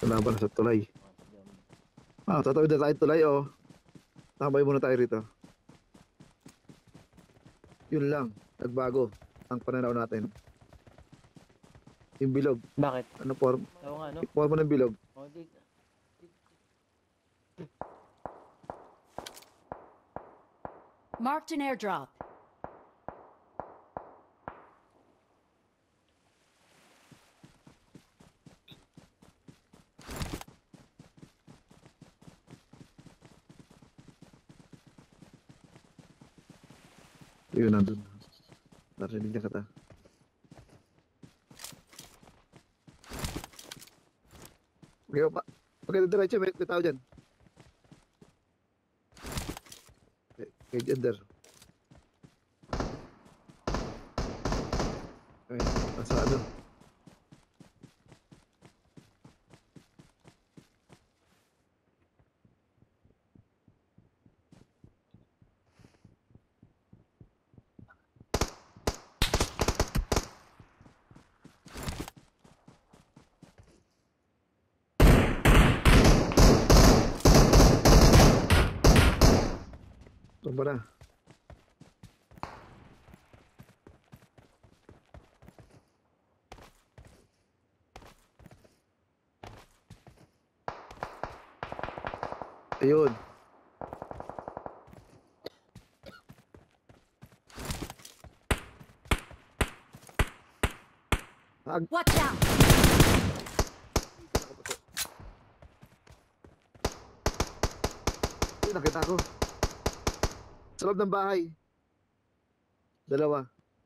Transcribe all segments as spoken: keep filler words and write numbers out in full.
Laban sa tulay. Ah, tatawid na tayo tulay, oh. Tambay muna tayo rito. Yun lang, nagbago ang pananaw natin. Yung bilog. Bakit? Ano form? Oo nga, no? Forma ng bilog. Oh, di... Marked an airdrop. Yun, nandun. Narinig niya kata. Okay pa. Okay, diretso. May, may tao dyan. Okay, okay gender. Okay, nasa ano? Tumba na. Ayun. Watch out! Ayun, nakita ko. Sa loob ng bahay. Dalawa.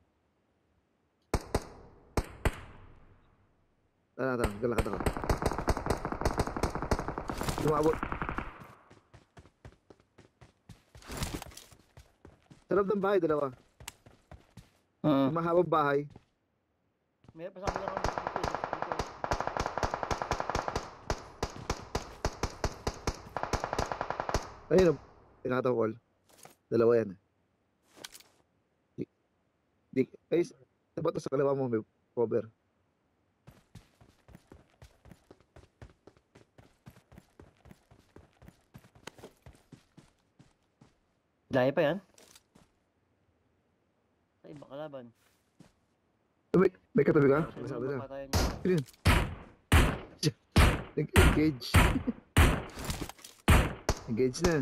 Tara, tara. Galakad ako. Lumabot. Sa loob ng bahay, dalawa. Uh-huh. Yung mahabang bahay. May pasama lang ako dito. Ayun, tinakataw ko. Dalawa yan. Di, di, ay, dapat sa kalawa mo may cover. Dahil pa yan? Ay, baka laban. May, may katabi ka? Kasi Masabi na. mapatayan niya. Yun. Engage. Engage na.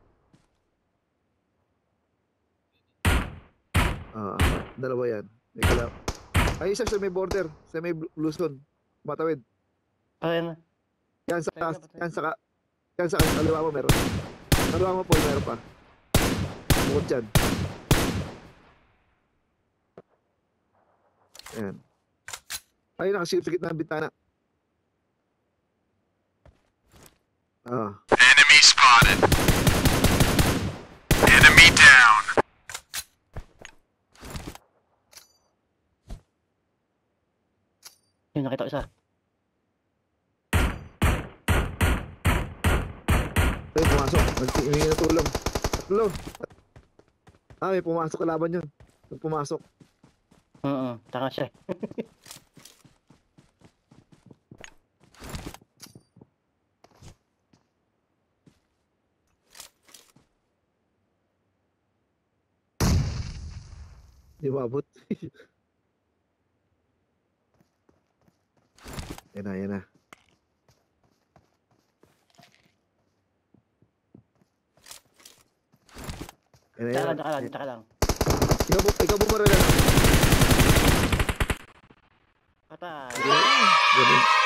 Ah, uh, dalawa yan. May kalaw. Ay, isa sa may border. Sa may blue zone. Matawid. Ayan na. Yan sa kas. Yan sa ka. Yan sa kaliwa mo meron. Kaliwa mo po, meron pa. Bukod dyan. Ayan. Ay, nakasilip sa gitna ng bintana. Ah. Enemy spotted. Enemy down. Yung nakita ko isa. Ay, pumasok. Nagtihingi na tulong. Tatlo. Ah, may pumasok kalaban yun. Nung pumasok. Oo, tanga siya. Di mabot. Yan na, yan na. Yan na, yan Taka na. lang, taka lang, taka lang. Ikaw, bu- ikaw bumarala. Patay. Ganun.